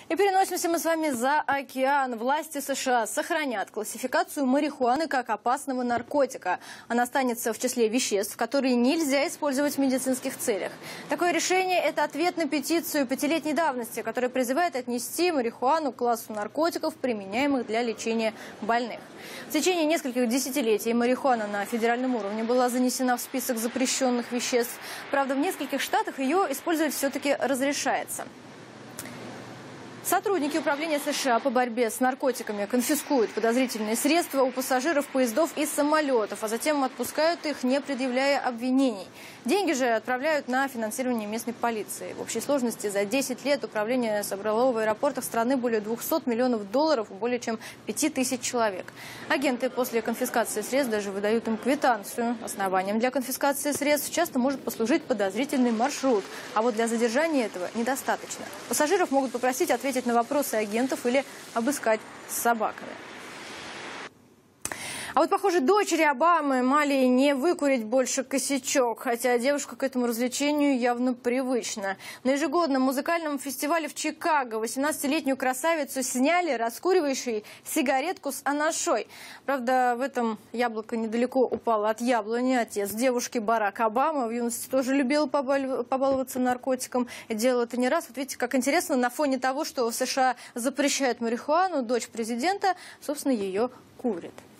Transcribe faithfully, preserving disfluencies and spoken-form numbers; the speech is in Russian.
И переносимся мы с вами за океан. Власти США сохранят классификацию марихуаны как опасного наркотика. Она останется в числе веществ, которые нельзя использовать в медицинских целях. Такое решение – это ответ на петицию пятилетней давности, которая призывает отнести марихуану к классу наркотиков, применяемых для лечения больных. В течение нескольких десятилетий марихуана на федеральном уровне была занесена в список запрещенных веществ. Правда, в нескольких штатах ее использовать все-таки разрешается. Сотрудники Управления США по борьбе с наркотиками конфискуют подозрительные средства у пассажиров поездов и самолетов, а затем отпускают их, не предъявляя обвинений. Деньги же отправляют на финансирование местной полиции. В общей сложности за десять лет управление собрало в аэропортах страны более двухсот миллионов долларов у более чем пяти тысяч человек. Агенты после конфискации средств даже выдают им квитанцию. Основанием для конфискации средств часто может послужить подозрительный маршрут. А вот для задержания этого недостаточно. Пассажиров могут попросить ответить на вопросы агентов или обыскать с собаками. А вот, похоже, дочери Обамы Малии не выкурить больше косячок, хотя девушка к этому развлечению явно привычна. На ежегодном музыкальном фестивале в Чикаго восемнадцатилетнюю красавицу сняли, раскуривающей сигаретку с анашой. Правда, в этом яблоко недалеко упало от яблони. Отец девушки Барак Обама в юности тоже любил побаловаться наркотиком. И делал это не раз. Вот видите, как интересно, на фоне того, что в США запрещают марихуану, дочь президента, собственно, ее курит.